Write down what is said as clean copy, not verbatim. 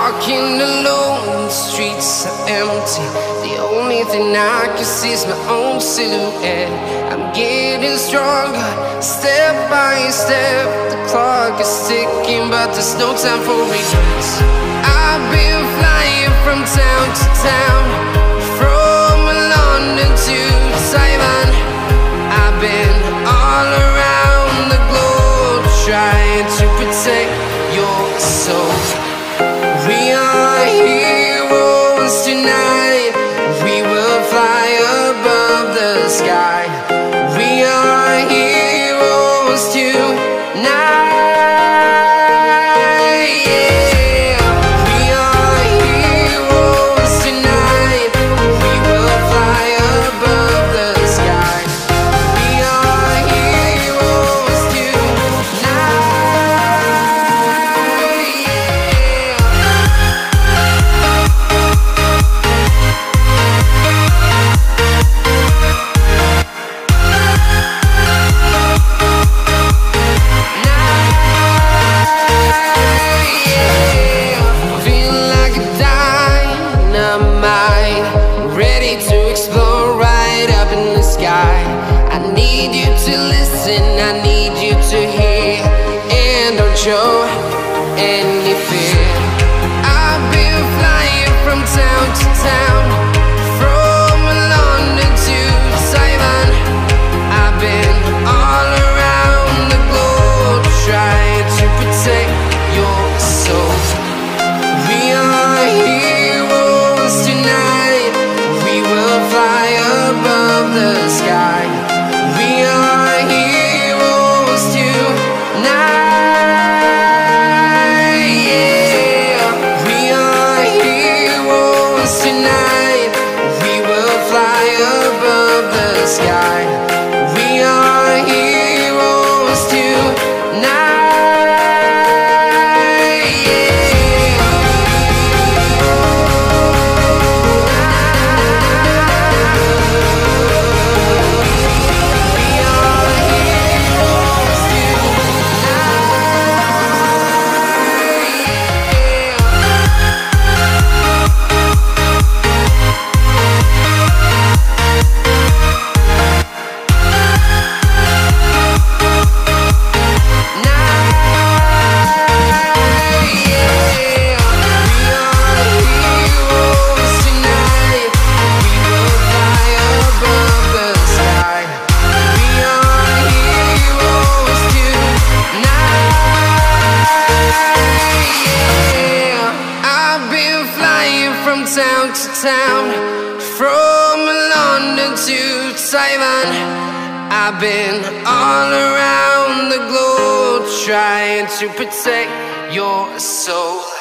walking alone, the streets are empty. The only thing I can see is my own silhouette. I'm getting stronger, step by step. The clock is ticking, but there's no time for regrets. I've been flying from town to town, from London to Taiwan. I've been all around the globe, trying to protect your soul. We are heroes tonight. We will fly above the sky. We are heroes tonight. I need you to hear, and don't show any fear. I've been flying from town to town, from London to Taiwan. I've been all around the globe, trying to protect your soul. We are heroes tonight. We will fly above the sky. We are heroes tonight, yeah. We are heroes tonight. We will fly above the sky. We are heroes tonight, town to town, from London to Taiwan. I've been all around the globe, trying to protect your soul.